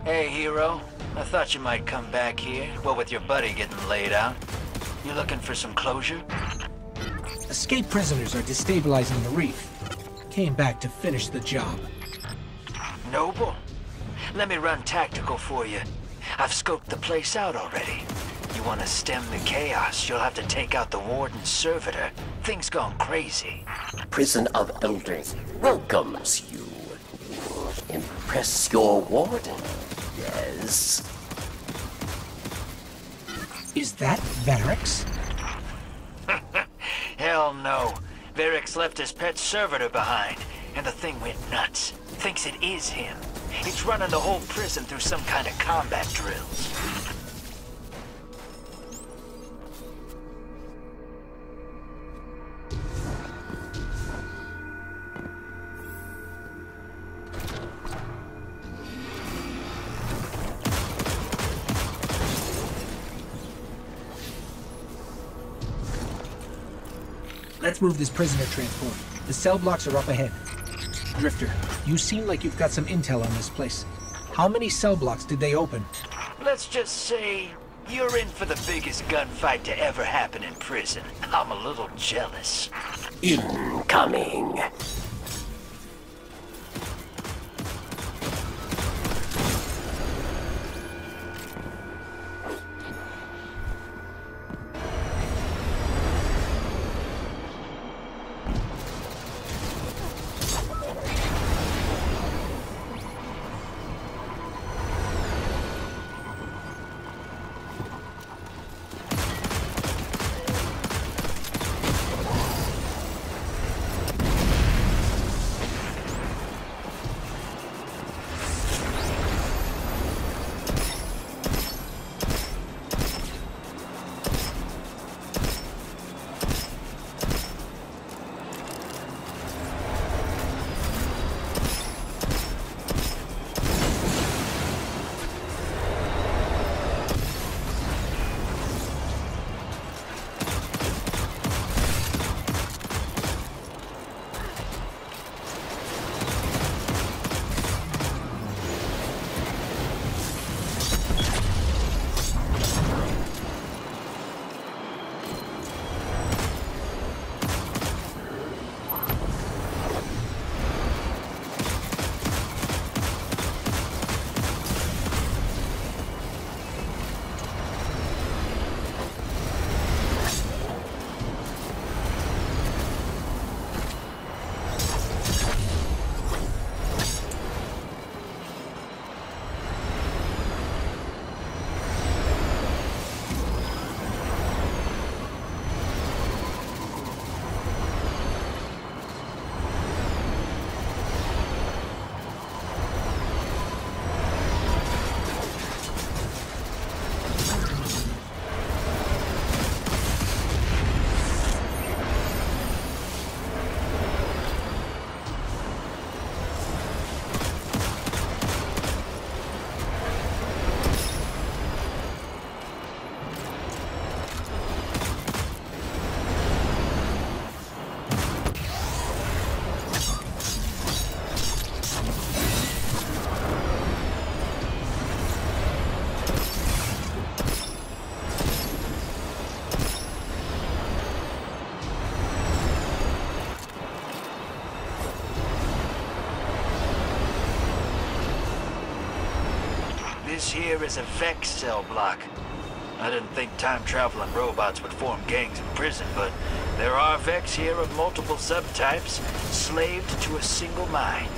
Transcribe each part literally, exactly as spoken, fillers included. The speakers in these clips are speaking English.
Hey, hero. I thought you might come back here. What with your buddy getting laid out? You looking for some closure? Escaped prisoners are destabilizing the reef. Came back to finish the job. Noble. Let me run tactical for you. I've scoped the place out already. You want to stem the chaos, you'll have to take out the Warden's servitor. Things gone crazy. Prison of Elders welcomes you. Impress your Warden, yes. Is that Varix? Hell no. Varix left his pet servitor behind, and the thing went nuts. Thinks it is him. It's running the whole prison through some kind of combat drills. Let's move this prisoner transport. The cell blocks are up ahead. Drifter, you seem like you've got some intel on this place. How many cell blocks did they open? Let's just say you're in for the biggest gunfight to ever happen in prison. I'm a little jealous. Incoming. This here is a Vex cell block. I didn't think time-traveling robots would form gangs in prison, but there are Vex here of multiple subtypes, slaved to a single mind.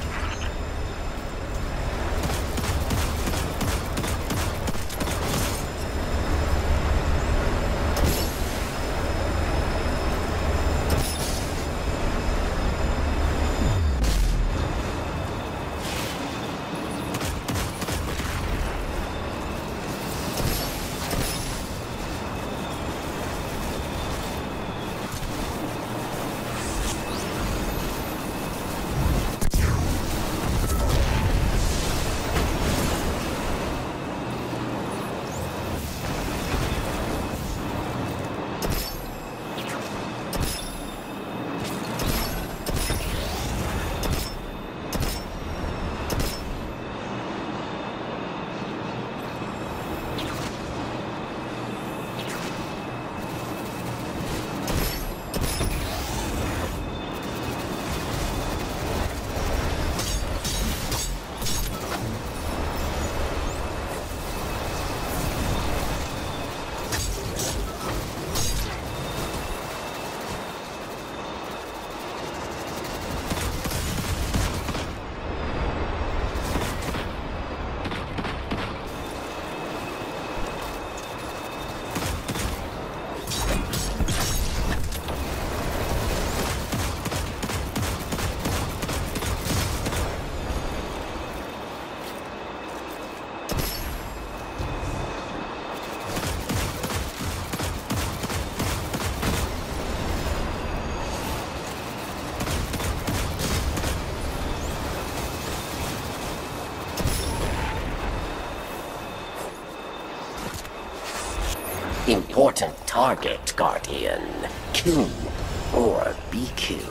Important target, Guardian. Kill or be killed.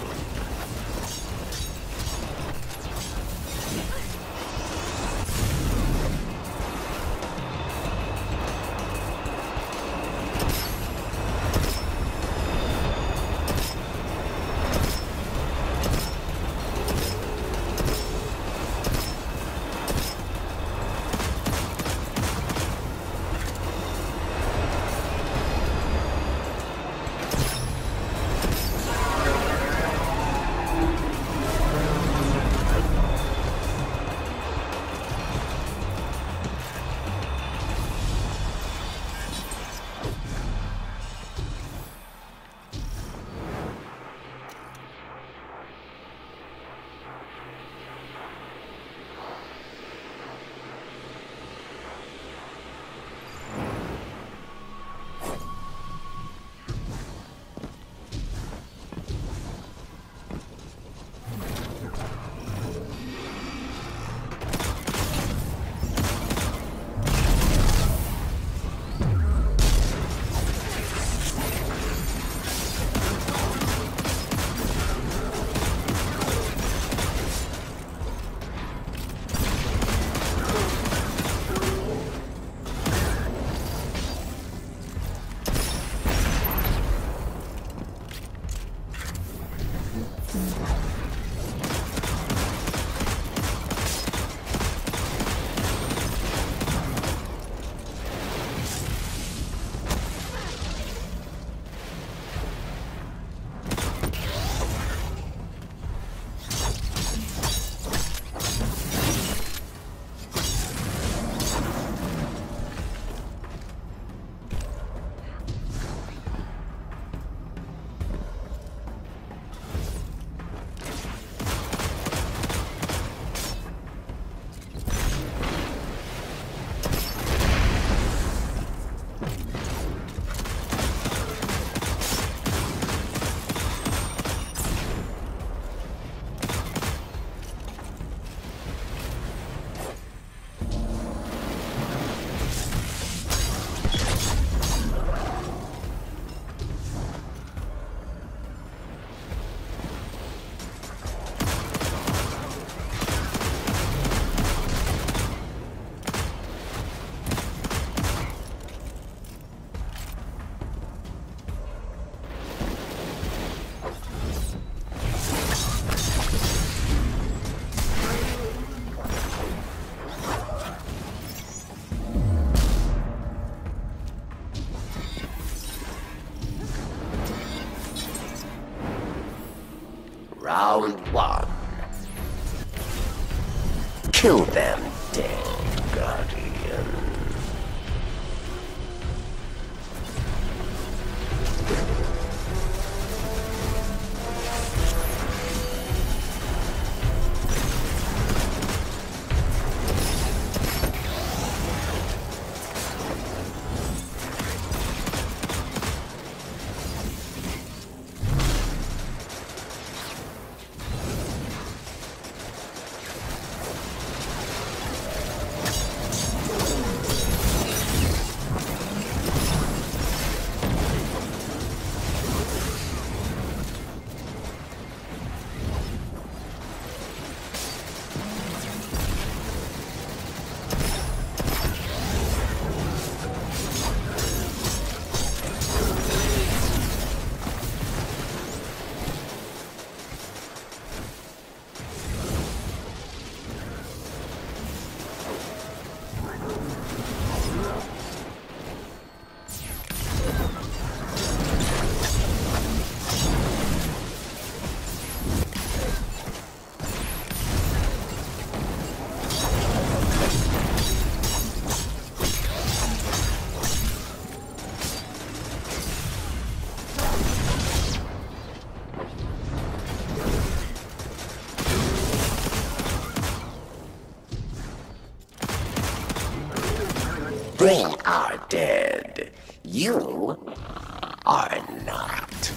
Round one. Kill them dead, Guardian. They are dead. You are not.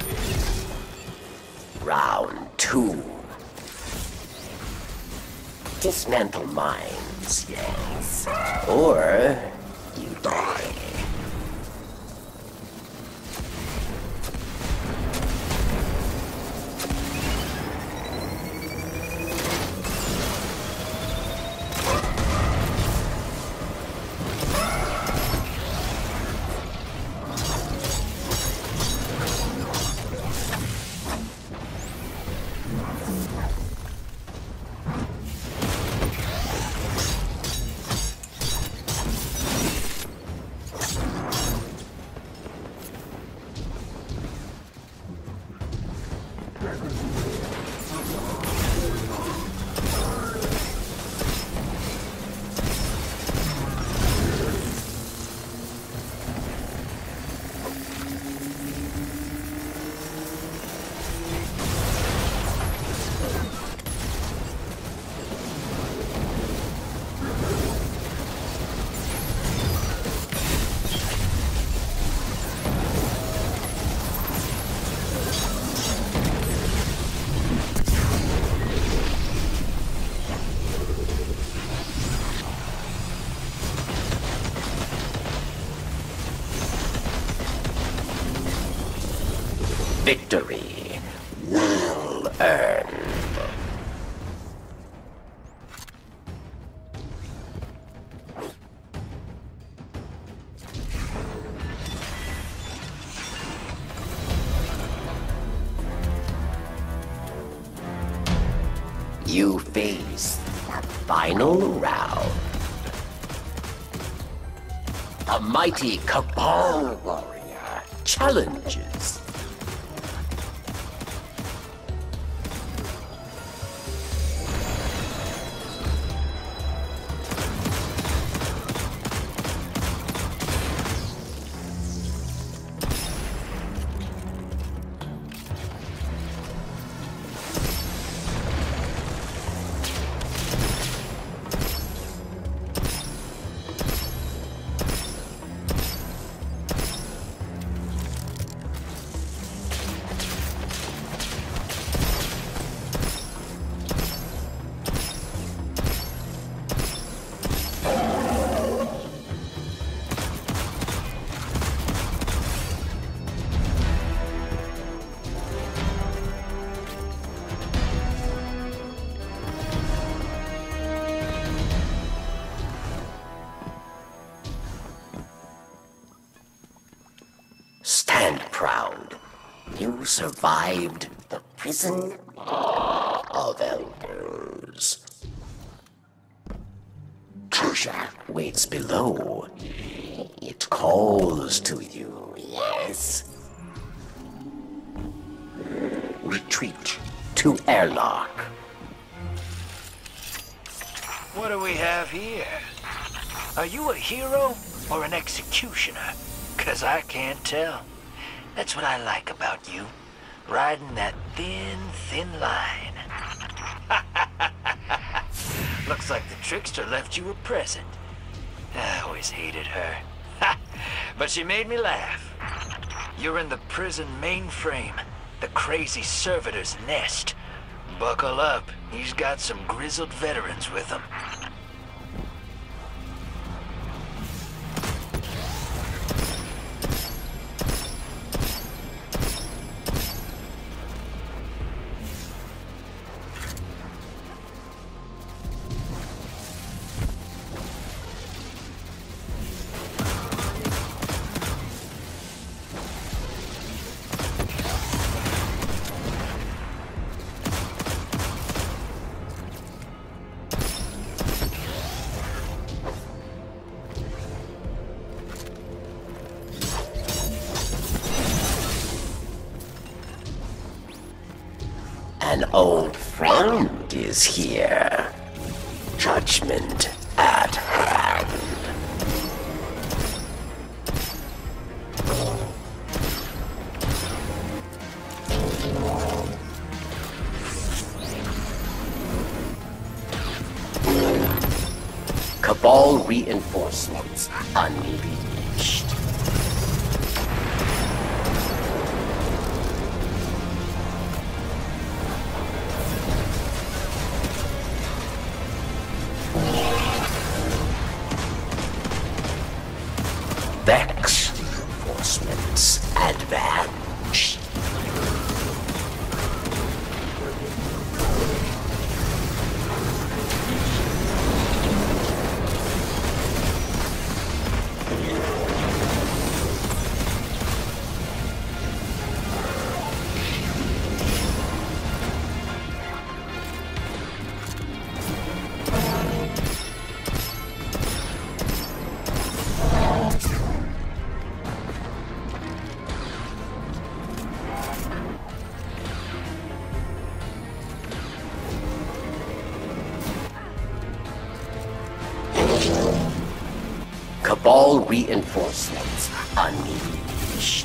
Round two. dismantle mines, yes. Or you die. Victory well earned. You face the final round. A mighty Cabal warrior challenges. Stand proud. You survived the prison of elders. Treasure waits below. It calls to you, yes. Retreat to airlock. What do we have here? Are you a hero or an executioner? 'Cause I can't tell. That's what I like about you. Riding that thin, thin line. Looks like the trickster left you a present. I always hated her. But she made me laugh. You're in the prison mainframe, the crazy servitor's nest. Buckle up, he's got some grizzled veterans with him. An old friend is here. Judgment at hand. Cabal reinforcements unleashed. Vex reinforcements advance. Cabal reinforcements unleashed.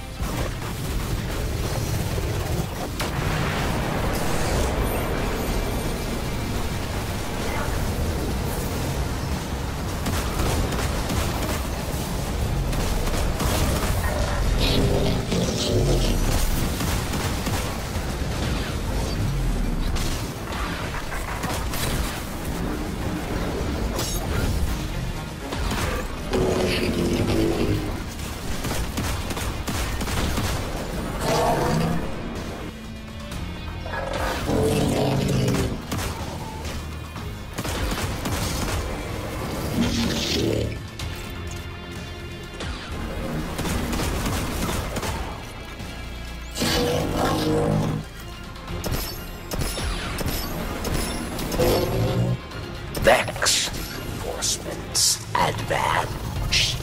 Vex reinforcements advance.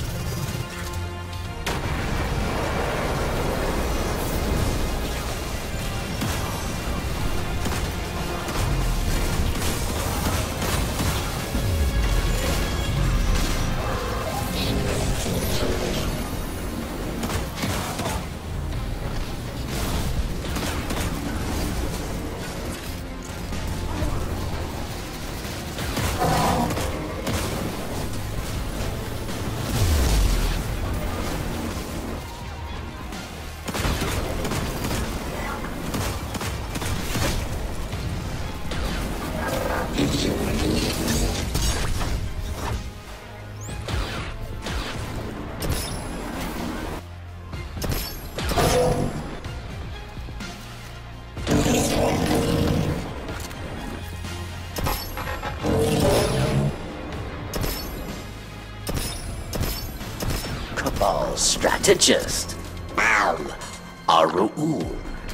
Cabal strategist Al Aru'un.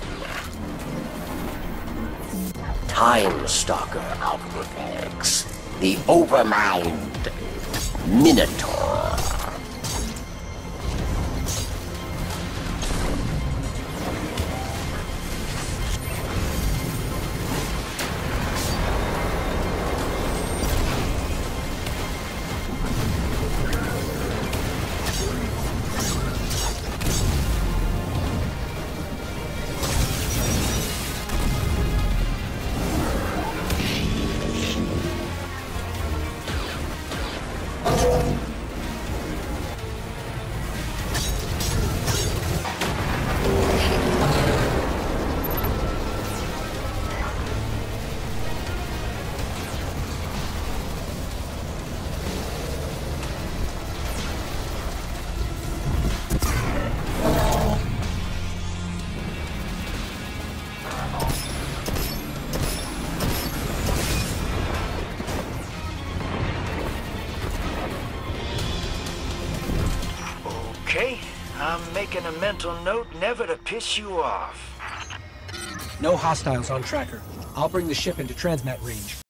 Time Stalker of the Vex, the Overmind Minotaur. Okay, I'm making a mental note never to piss you off. No hostiles on tracker. I'll bring the ship into transmat range.